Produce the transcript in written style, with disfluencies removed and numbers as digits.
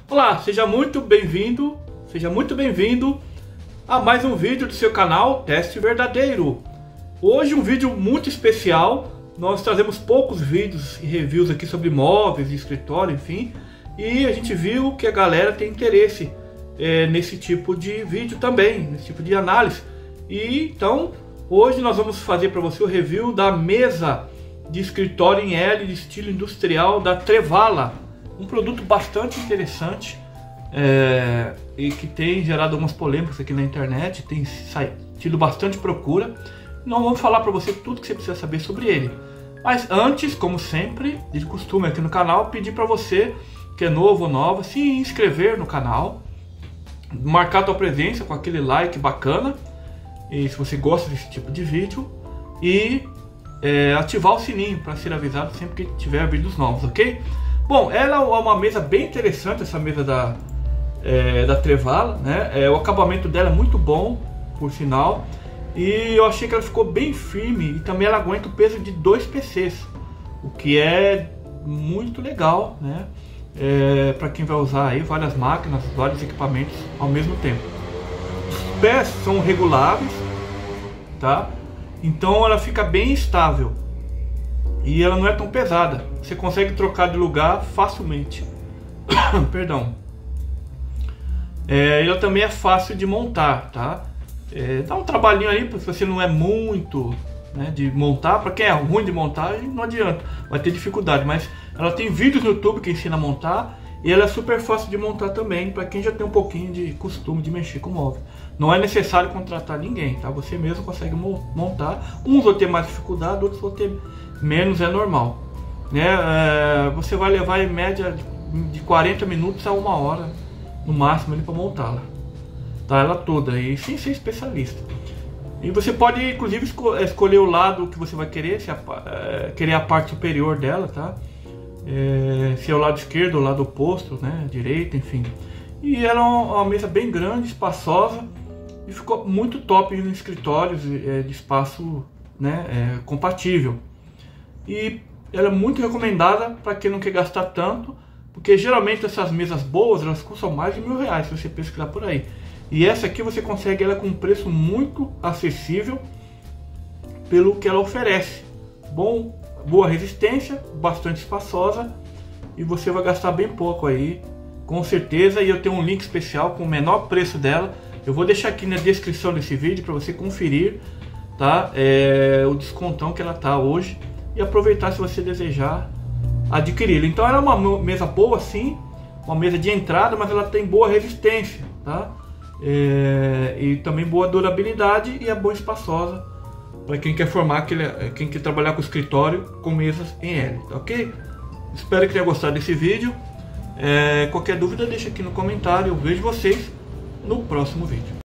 Olá, seja muito bem-vindo a mais um vídeo do seu canal Teste Verdadeiro. Hoje um vídeo muito especial. Nós trazemos poucos vídeos e reviews aqui sobre móveis, escritório, enfim, e a gente viu que a galera tem interesse nesse tipo de vídeo também, nesse tipo de análise. E então hoje nós vamos fazer para você o review da mesa de escritório em L de estilo industrial da Trevala. Um produto bastante interessante e que tem gerado algumas polêmicas aqui na internet, tem tido bastante procura. Não vamos falar para você tudo que você precisa saber sobre ele. Mas antes, como sempre, de costume aqui no canal, pedir para você que é novo ou nova, se inscrever no canal, marcar a tua presença com aquele like bacana, e se você gosta desse tipo de vídeo, e ativar o sininho para ser avisado sempre que tiver vídeos novos, ok? Bom, ela é uma mesa bem interessante, essa mesa da Trevala, né? O acabamento dela é muito bom, por sinal, e eu achei que ela ficou bem firme e também ela aguenta o peso de 2 PCs, o que é muito legal, né? Para quem vai usar aí várias máquinas, vários equipamentos ao mesmo tempo. Os pés são reguláveis, tá? Então ela fica bem estável. E ela não é tão pesada. Você consegue trocar de lugar facilmente. Perdão. Ela também é fácil de montar, tá? Dá um trabalhinho aí, porque você não é muito, né, de montar. Para quem é ruim de montar, não adianta. Vai ter dificuldade. Mas ela tem vídeos no YouTube que ensina a montar. E ela é super fácil de montar também, para quem já tem um pouquinho de costume de mexer com móvel. Não é necessário contratar ninguém, tá? Você mesmo consegue montar. Uns vão ter mais dificuldade, outros vão ter menos, é normal, né? Você vai levar em média de 40 minutos a 1 hora no máximo para montá-la, tá? Ela toda, e sem ser especialista. E você pode inclusive escolher o lado que você vai querer, se querer a parte superior dela, tá? Se é o lado esquerdo ou o lado oposto, né? Direito, enfim. E ela é uma mesa bem grande, espaçosa, e ficou muito top nos escritórios de espaço, né? Compatível. E ela é muito recomendada para quem não quer gastar tanto, porque geralmente essas mesas boas elas custam mais de R$1.000 se você pesquisar por aí. E essa aqui você consegue ela com um preço muito acessível pelo que ela oferece. Boa resistência, bastante espaçosa, e você vai gastar bem pouco aí, com certeza. E eu tenho um link especial com o menor preço dela. Eu vou deixar aqui na descrição desse vídeo para você conferir, tá? O descontão que ela tá hoje, e aproveitar se você desejar adquiri-la. Então ela é uma mesa boa sim, uma mesa de entrada, mas ela tem boa resistência, tá? E também boa durabilidade, e é boa espaçosa para quem quer quem quer trabalhar com escritório com mesas em L, tá ok? Espero que tenha gostado desse vídeo. Qualquer dúvida deixa aqui no comentário. Eu vejo vocês no próximo vídeo.